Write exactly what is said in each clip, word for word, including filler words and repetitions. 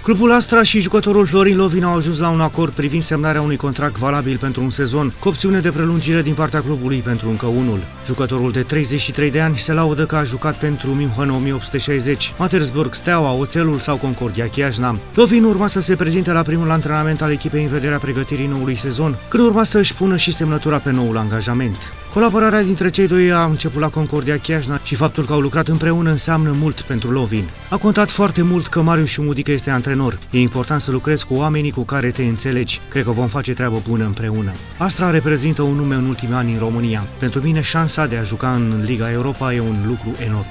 Clubul Astra și jucătorul Florin Lovin au ajuns la un acord privind semnarea unui contract valabil pentru un sezon, cu opțiune de prelungire din partea clubului pentru încă unul. Jucătorul de treizeci și trei de ani se laudă că a jucat pentru München o mie opt sute șaizeci, Matersburg, Steaua, Oțelul sau Concordia Chiajna. Lovin urma să se prezinte la primul antrenament al echipei în vederea pregătirii noului sezon, când urma să își pună și semnătura pe noul angajament. Colaborarea dintre cei doi a început la Concordia Chiajna și faptul că au lucrat împreună înseamnă mult pentru Lovin. A contat foarte mult că Marius Șumudică este antrenor. E important să lucrezi cu oamenii cu care te înțelegi. Cred că vom face treabă bună împreună. Astra reprezintă un nume în ultimii ani în România. Pentru mine, șansa de a juca în Liga Europa e un lucru enorm.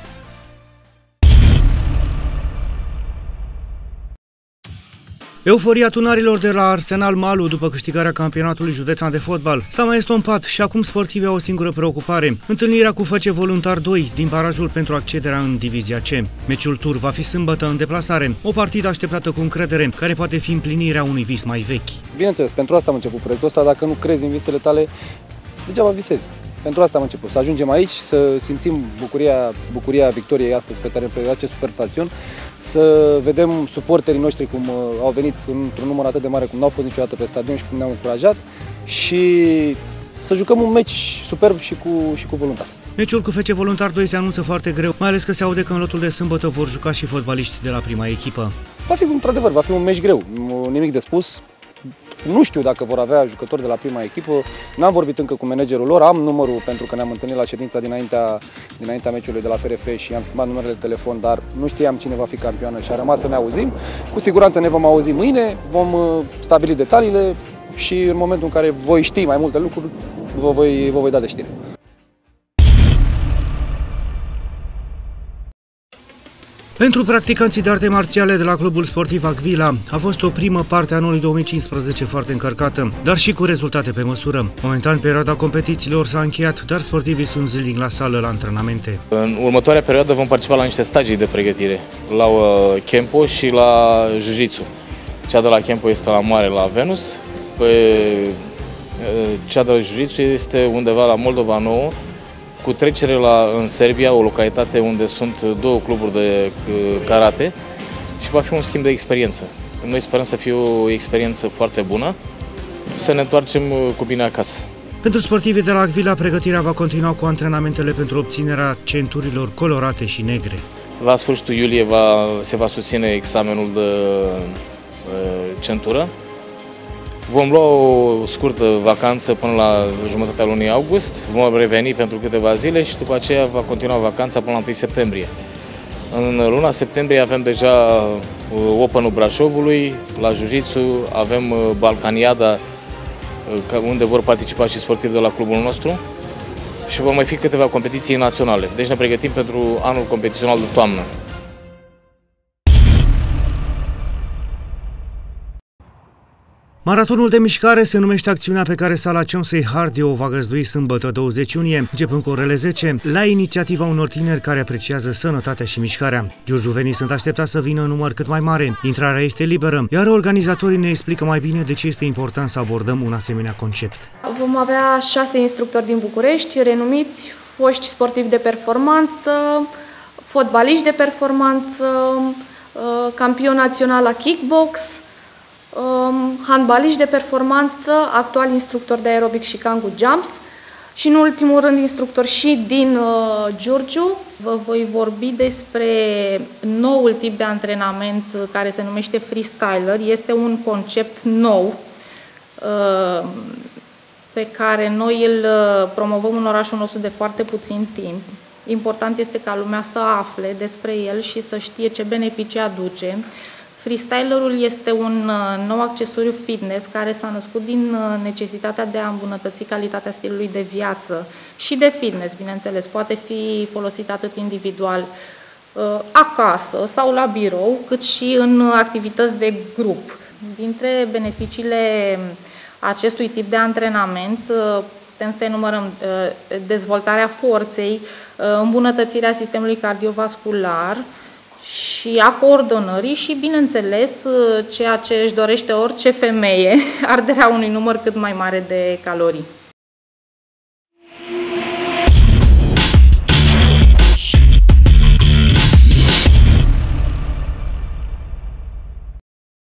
Euforia tunarilor de la Arsenal Malu după câștigarea campionatului județean de fotbal s-a mai estompat și acum sportivii au o singură preocupare: întâlnirea cu F C Voluntar doi din barajul pentru accederea în Divizia C. Meciul tur va fi sâmbătă în deplasare, o partidă așteptată cu încredere, care poate fi împlinirea unui vis mai vechi. Bineînțeles, pentru asta am început proiectul ăsta. Dacă nu crezi în visele tale, degeaba visezi. Pentru asta am început, să ajungem aici, să simțim bucuria, bucuria victoriei astăzi pe teren, pe acest super stadion, să vedem suporterii noștri cum au venit într-un număr atât de mare cum n-au fost niciodată pe stadion și cum ne-au încurajat, și să jucăm un meci superb și cu, și cu Voluntari. Meciul cu F C Voluntar doi se anunță foarte greu, mai ales că se aude că în lotul de sâmbătă vor juca și fotbaliști de la prima echipă. Va fi, într-adevăr, va fi un meci greu, nimic de spus. Nu știu dacă vor avea jucători de la prima echipă, n-am vorbit încă cu managerul lor, am numărul pentru că ne-am întâlnit la ședința dinaintea, dinaintea meciului de la F R F și am schimbat numerele de telefon, dar nu știam cine va fi campioană și a rămas să ne auzim. Cu siguranță ne vom auzi mâine, vom stabili detaliile și în momentul în care voi ști mai multe lucruri, vă voi, vă voi da de știre. Pentru practicanții de arte marțiale de la Clubul Sportiv Acvila a fost o primă parte a anului două mii cincisprezece foarte încărcată, dar și cu rezultate pe măsură. Momentan, perioada competițiilor s-a încheiat, dar sportivii sunt zilnic la sală la antrenamente. În următoarea perioadă vom participa la niște stagii de pregătire, la uh, Kempo și la Jiu-Jitsu. Cea de la Kempo este la Mare, la Venus, pe, uh, cea de la Jiu-Jitsu este undeva la Moldova Nouă, cu trecere la, în Serbia, o localitate unde sunt două cluburi de karate, și va fi un schimb de experiență. Noi sperăm să fie o experiență foarte bună și să ne întoarcem cu bine acasă. Pentru sportivii de la Acvila, pregătirea va continua cu antrenamentele pentru obținerea centurilor colorate și negre. La sfârșitul iulie va, se va susține examenul de uh, centură. Vom lua o scurtă vacanță până la jumătatea lunii august, vom reveni pentru câteva zile și după aceea va continua vacanța până la întâi septembrie. În luna septembrie avem deja Open-ul Brașovului, la Jiu-Jitsu avem Balcaniada, unde vor participa și sportivi de la clubul nostru, și vor mai fi câteva competiții naționale. Deci ne pregătim pentru anul competițional de toamnă. Maratonul de mișcare se numește acțiunea pe care sala Cionsei Hardy o va găzdui sâmbătă douăzeci iunie, începând cu orele zece, la inițiativa unor tineri care apreciază sănătatea și mișcarea. giurgiuvenii sunt așteptați să vină în număr cât mai mare, intrarea este liberă, iar organizatorii ne explică mai bine de ce este important să abordăm un asemenea concept. Vom avea șase instructori din București, renumiți, foști sportivi de performanță, fotbaliști de performanță, campion național la kickbox, handbaliști de performanță, actual instructor de aerobic și Kangoo Jumps și, în ultimul rând, instructor și din uh, Giurgiu. Vă voi vorbi despre noul tip de antrenament care se numește freestyler. Este un concept nou uh, pe care noi îl promovăm în orașul nostru de foarte puțin timp. Important este ca lumea să afle despre el și să știe ce beneficii aduce. Freestylerul este un nou accesoriu fitness care s-a născut din necesitatea de a îmbunătăți calitatea stilului de viață și de fitness, bineînțeles. Poate fi folosit atât individual, acasă sau la birou, cât și în activități de grup. Dintre beneficiile acestui tip de antrenament putem să enumărăm dezvoltarea forței, îmbunătățirea sistemului cardiovascular și a coordonării și, bineînțeles, ceea ce își dorește orice femeie, arderea unui număr cât mai mare de calorii.